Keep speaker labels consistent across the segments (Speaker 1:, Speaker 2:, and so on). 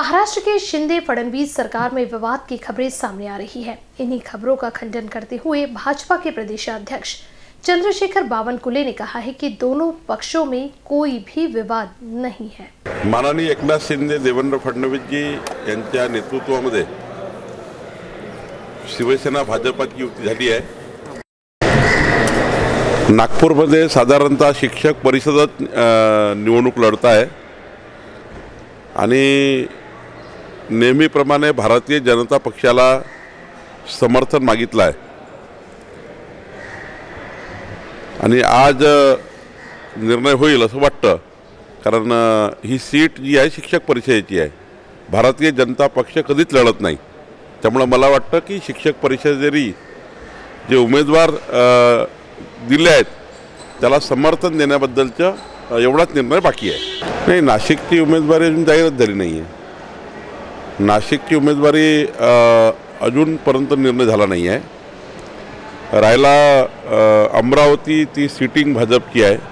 Speaker 1: महाराष्ट्र के शिंदे फडणवीस सरकार में विवाद की खबरें सामने आ रही है। इन्हीं खबरों का खंडन करते हुए भाजपा के प्रदेशाध्यक्ष चंद्रशेखर बावनकुले ने कहा है कि दोनों पक्षों में कोई भी विवाद नहीं है।
Speaker 2: माननीय एकनाथ शिंदे देवेंद्र फडणवीस जी यांच्या नेतृत्वामध्ये शिवसेना भाजपाची युती झाली आहे। नागपूरमध्ये साधारणतः शिक्षक परिषद निवडणूक लढत आहे आणि नेहमीप्रमाणे भारतीय जनता पक्षाला समर्थन मागितलं आहे आणि आज निर्णय होईल असं वाटतं, कारण ही सीट जी आहे शिक्षक परिषदेची आहे। भारतीय जनता पक्ष कधीच लढत नाही, त्यामुळे मला वाटतं की शिक्षक परिषदेरी जे उमेदवार दिले आहेत त्याला समर्थन देण्याबद्दलचा एवढाच निर्णय बाकी आहे। नाही, नाशिकची उमेदवारी अजून जाहीर झाली नाही आहे। नाशिकची उमेदवारी अजूनपर्यंत निर्णय झाला नाही आहे। रायला अमरावती ती सिटिंग भाजपची आहे,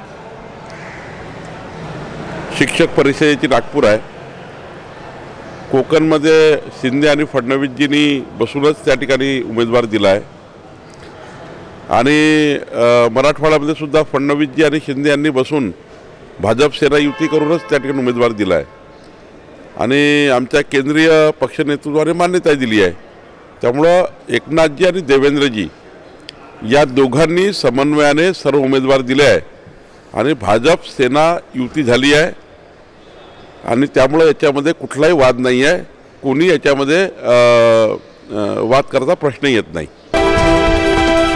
Speaker 2: शिक्षक परिषदेची नागपूर आहे। कोकणमध्ये शिंदे आणि फडणवीसजींनी बसूनच त्या ठिकाणी उमेदवार दिला आहे आणि मराठवाड्यामध्ये सुद्धा फडणवीसजी आणि शिंदे यांनी बसून भाजप सेना युती करूनच त्या ठिकाणी उमेदवार दिला आहे आणि आमच्या केंद्रीय पक्ष नेतृत्वाने मान्यता दिली आहे। त्यामुळे एकनाथजी आणि देवेंद्रजी या दोघांनी समन्वयाने सर्व उमेदवार दिले आहे आणि भाजप सेना युती झाली आहे आणि त्यामुळे याच्यामध्ये कुठलाही वाद नाही आहे। कोणी याच्यामध्ये वाद करता प्रश्न येत नाही।